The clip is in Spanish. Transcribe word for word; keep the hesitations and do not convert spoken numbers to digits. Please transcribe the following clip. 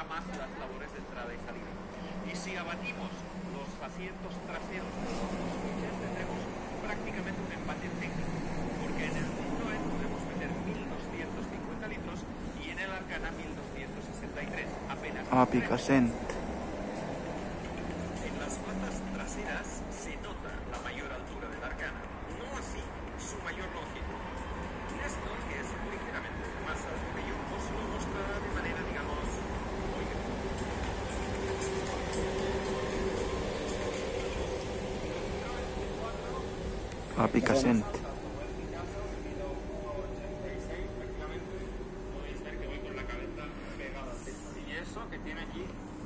facilitará más las labores de entrada y salida. Y si abatimos los asientos traseros de los coches, tendremos prácticamente un empate técnico, porque en el Citroën podemos meter mil doscientos cincuenta litros y en el Arcana mil doscientos sesenta y tres, apenas. Ah, Picassent. En las patas traseras se nota la mayor altura del Arcana, no así su mayor longitud. Y esto, que es ligeramente más alto que yo, os lo mostrará de manera, digamos, muy grande. Ah, Picassent. Podéis ver que voy con la cabeza pegada al techo. Y eso que tiene aquí